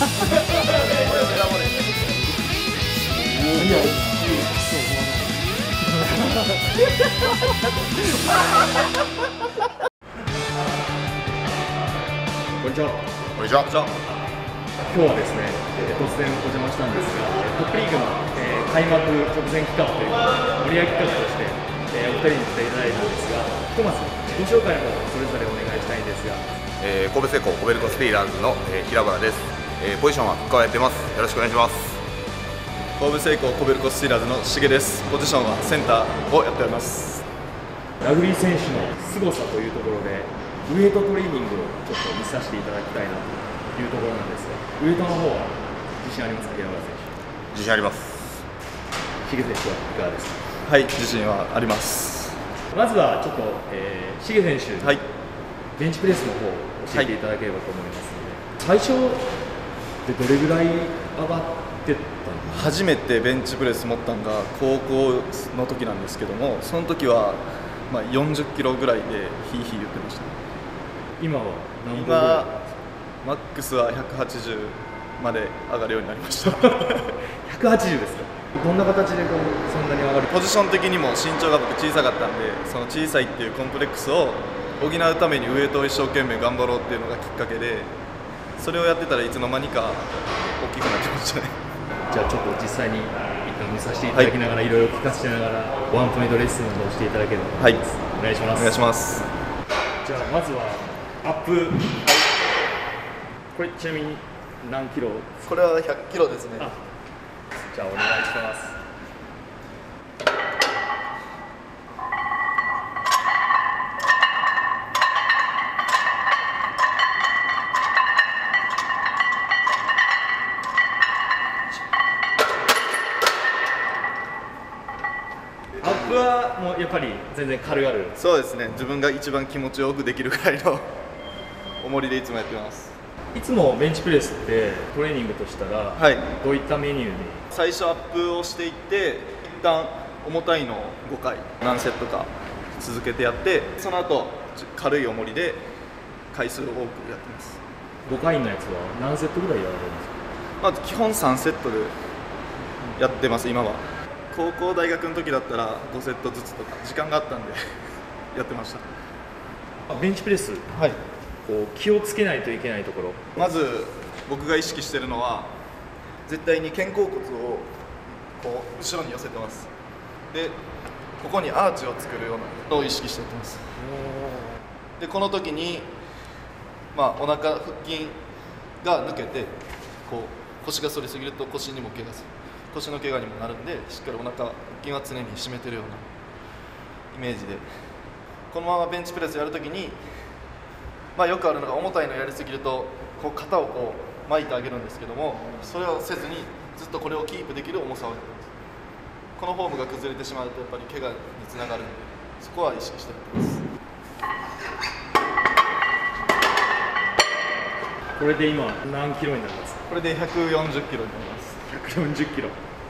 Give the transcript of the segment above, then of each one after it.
こんにちは。 こんにちは。 今日はですね、突然お邪魔したんですが、トップリーグの、開幕直前企画という盛り上げ企画として、お二人に来ていただいたんですが、ひとまず自己紹介の方それぞれお願いしたいんですが、 神戸製鋼コベルコスティーラーズの、平原です。ポジションはフッカーをやってます。よろしくお願いします。 神戸製鋼コベルコスティーラーズのしげです。ポジションはセンターをやっております。 ラグビー選手の凄さというところで、ウエイトトレーニングをちょっと見させていただきたいなというところなんですが、ウエイトの方は自信ありますか、平原選手。 自信あります。 しげ選手はいかがですか。 はい、自信はあります。 まずはちょっと、しげ選手、 はい、 ベンチプレスの方を教えていただければと思いますので、最初でどれぐらい上がってったの？ 初めてベンチプレス持ったのが高校の時なんですけども、その時はまあ40キロぐらいでヒーヒー言ってました。 今は何本ぐらい？ 今マックスは180まで上がるようになりました。 180ですか。どんな形でそんなに上がる？ ポジション的にも身長が僕小さかったんで、その小さいっていうコンプレックスを補うためにウエイトを一生懸命頑張ろうっていうのがきっかけで、それをやってたらいつの間にか大きくなってましたね。 じゃあちょっと実際に一旦見させていただきながら、いろいろ聞かせてながらワンポイントレッスンなどをしていただければと思います。お願いします。 お願いします。 じゃあまずはアップ、これちなみに何キロ？ これは100キロですね。 じゃあお願いします。アップはもうやっぱり全然軽々。 そうですね、自分が一番気持ちよくできるぐらいの重りでいつもやってます。 いつもベンチプレスってトレーニングとしたら、 はい、 どういったメニューに？ 最初アップをしていって、一旦重たいのを5回何セットか続けてやって、その後軽い重りで回数を多くやってます。 5回のやつは何セットぐらいやられるんですか？ まず基本3セットでやってます。今は高校大学の時だったら5セットずつとか時間があったんでやってました。 ベンチプレス、 はい、 こう気をつけないといけないところ。 まず僕が意識してるのは、絶対に肩甲骨をこう後ろに寄せてます。でここにアーチを作るようなのを意識してやってます。でこの時に、まあ、お腹腹筋が抜けてこう腰が反りすぎると腰にも怪我する、腰の怪我にもなるんで、しっかりお腹腹筋は常に締めてるようなイメージで、このままベンチプレスやるときに、まあ、よくあるのが重たいのやりすぎるとこう肩をこう巻いてあげるんですけども、それをせずにずっとこれをキープできる重さをやってます。このフォームが崩れてしまうとやっぱり怪我につながるので、そこは意識してやってます。 これで今何キロになりますか？ これで140キロになります。 140キロ。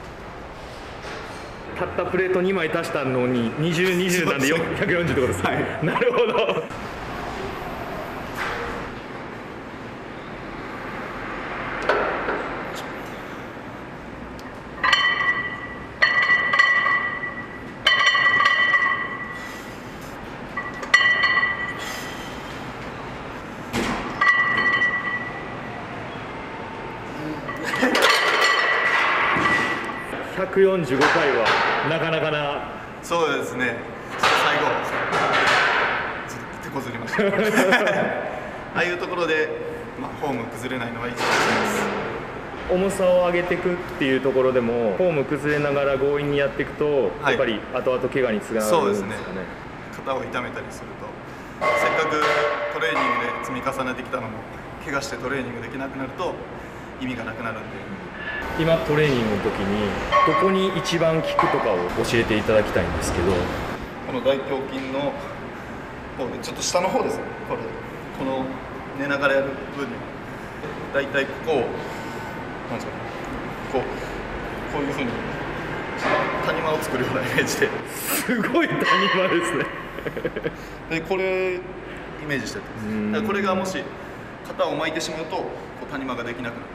たったプレート2枚足したのに20、20なんで140ってことですか？はい、なるほど。145回はなかなかな。 そうですね、最後ちょっと手こずりましたああいうところで、まあ、フォーム崩れないのはいいと思います。 重さを上げていくっていうところでも、フォーム崩れながら強引にやっていくと、はい、やっぱり後々怪我につながるんですかね。 そうですね、肩を痛めたりすると、せっかくトレーニングで積み重ねてきたのも怪我してトレーニングできなくなると意味がなくなるんで、 今トレーニングの時にどこに一番効くとかを教えていただきたいんですけど。 この大胸筋の方でちょっと下の方ですね、この寝ながらやる部分にだいたいここをなんですかね、こういうふうに谷間を作るようなイメージで、 すごい谷間ですねでこれイメージしてやってます。だからこれがもし肩を巻いてしまうとこう谷間ができなくなる。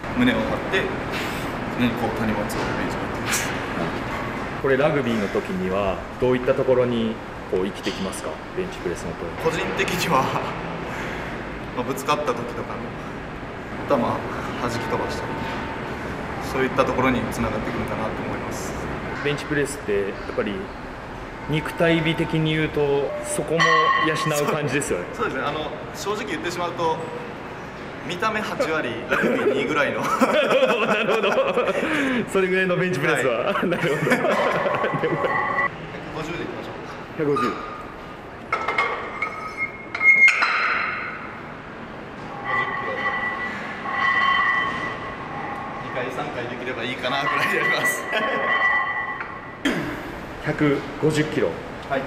胸を張って常にこう谷持つをイメージをやってます。 これラグビーの時にはどういったところにこう生きてきますか、ベンチプレスのと。 個人的にはぶつかった時とかの頭弾き飛ばしたり、そういったところにつながってくるかなと思います。 ベンチプレスってやっぱり肉体美的に言うとそこも養う感じですよね。 そうですね、正直言ってしまうと見た目8割ラグビー2ぐらいのなるほどそれぐらいのベンチプレスは、はい、なるほど150でいきましょう。150。2回3回できればいいかなぐらいでやります150キロ。はい。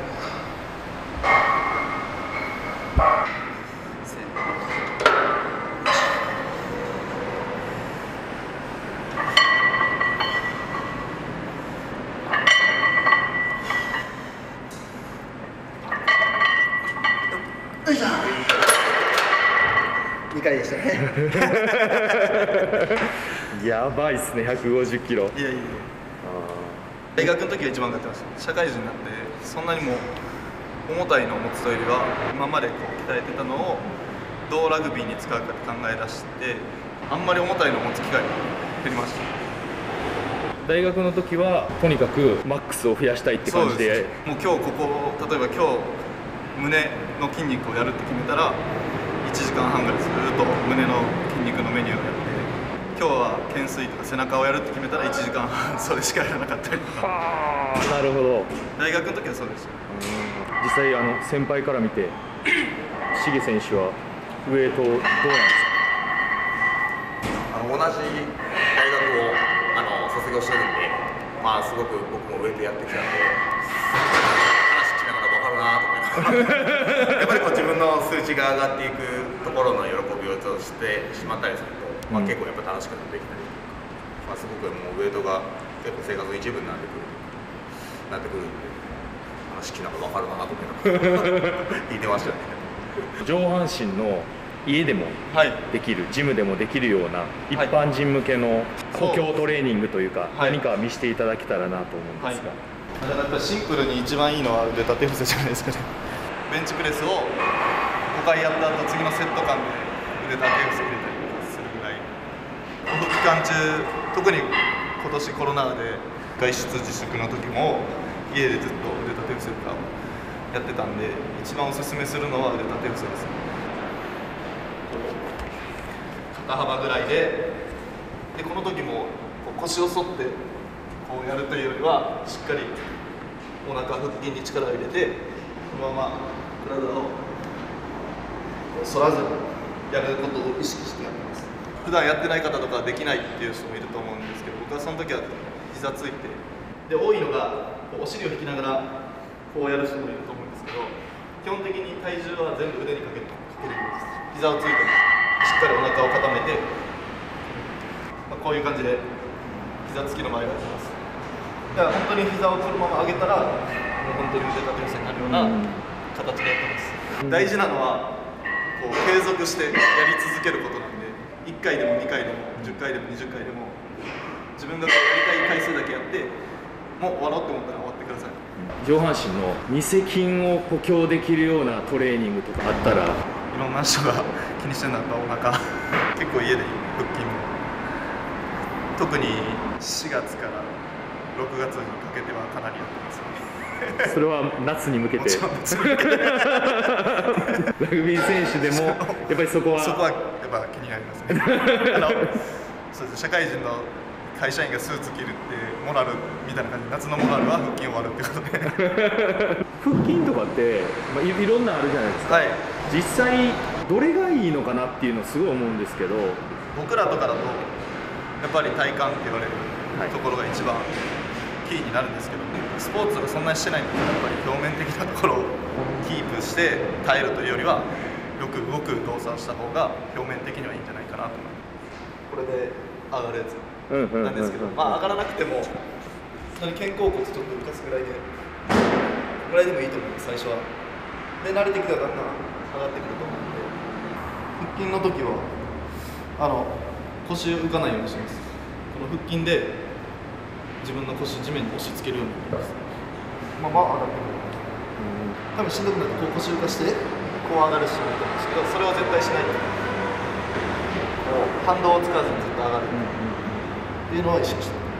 2回でしたねやばいっすね、150キロ。 いやいや、大学の時は一番勝ってました。社会人になってそんなにも重たいのを持つというよりは今までこう鍛えてたのをどうラグビーに使うかって考え出して、あんまり重たいのを持つ機会が減りました。 大学の時はとにかくマックスを増やしたいって感じで、 もう今日ここ、例えば今日胸の筋肉をやるって決めたら1時間半ぐらいずっと胸の筋肉のメニューをやって、今日は懸垂とか背中をやるって決めたら1時間半それしかやらなかったりとか。 なるほど。 大学の時はそうでした。 実際先輩から見てシゲ選手はウエイトどうなんですか？ 同じ大学を卒業してるんで、すごく僕もウエイトやってきたんで、話聞きながら分かるなと思いながらやっぱりこう自分の数値が上がっていくところの喜びをしてしまったりすると、結構やっぱ楽しくなってきたりとか、すごくもうウエイトが結構生活の一部になってくるんで、話聞きながら分かるなと思いながら聞いてましたね。 上半身の家でもできる、ジムでもできるような一般人向けの補強トレーニングというか、何か見せていただけたらなと思うんですが、 だからやっぱりシンプルに一番いいのは腕立て伏せじゃないですかね。ベンチプレスを5回やった後、次のセット間で腕立て伏せ入れたりとかするぐらい、この期間中、特に今年コロナで外出自粛の時も家でずっと腕立て伏せとかやってたんで、一番おすすめするのは腕立て伏せです。肩幅ぐらいで、この時もこう腰を反ってこうやるというよりは、しっかりお腹腹筋に力を入れて、このまま体を反らずにやることを意識してやってます。普段やってない方とかできないっていう人もいると思うんですけど、僕はその時は膝ついて、で多いのがお尻を引きながらこうやる人もいると思うんですけど、基本的に体重は全部腕にかけるんです。膝をついてしっかりお腹を固めて、こういう感じで膝つきの前ができます。だから本当に膝をこのまま上げたら、もう本当に腕立て伏せになるような形でやってます。大事なのはこう継続してやり続けることなんで、1回でも2回でも10回でも20回でも自分がやりたい回数だけやって、もう終わろうって思ったら終わってください。 上半身の二背筋を補強できるようなトレーニングとかあったら。 いろんな人が気にしてるのはお腹結構家で腹筋も、特に4月から6月にかけてはかなりやってますね。 それは夏に向けてラグビー選手でもやっぱりそこはやっぱ気になりますね。そうです、社会人の会社員がスーツ着るってモラルみたいな感じで、夏のモラルは腹筋を割るってことで腹筋とかって、いろんなあるじゃないですか、実際どれがいいのかなっていうのをすごい思うんですけど、 僕らとかだとやっぱり体幹って言われるところが一番キーになるんですけど、スポーツがそんなにしてないので、やっぱり表面的なところをキープして耐えるというよりは、よく動く動作をした方が表面的にはいいんじゃないかなと思います。これで上がるやつなんですけど、上がらなくても肩甲骨ちょっと浮かすぐらいでもいいと思います、最初は。で慣れてきたらだんだん上がってくると思うので、腹筋の時は腰浮かないようにしてます。この腹筋で自分の腰地面に押し付けるようになります。まあ上がってくる。多分しんどくなってこう腰浮かしてこう上がるしないと思うんですけど、それを絶対しないと。反動を使わずにずっと上がるっていうのを意識してます。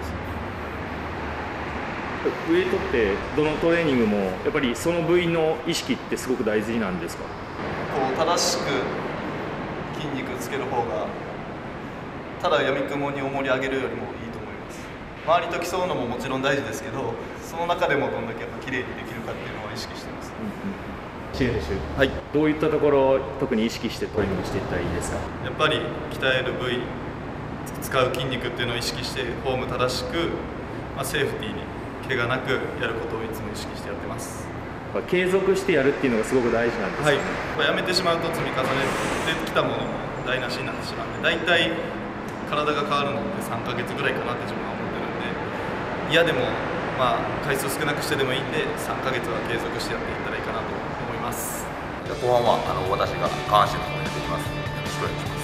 ウエイトってどのトレーニングもやっぱりその部位の意識ってすごく大事なんですか？ こう正しく筋肉つける方がただやみくもに重り上げるよりもいいと思います。周りと競うのももちろん大事ですけど、その中でもどんだけやっぱ綺麗にできるかっていうのは意識してます。 シエ選手、はい、どういったところを特に意識してトレーニングしていったらいいですか？ やっぱり鍛える部位、使う筋肉っていうのを意識してフォーム正しく、セーフティーに怪我なくやることをいつも意識してやってます。 継続してやるっていうのがすごく大事なんですね。 はい、やめてしまうと積み重ねてきたものも台無しになってしまうんで、大体体が変わるのって3ヶ月ぐらいかなって自分は思ってるんで、嫌でも回数少なくしてでもいいんで3ヶ月は継続してやっていったらいいかなと思います。 じゃあ後半は私が下半身の方をやっていきます。よろしくお願いします。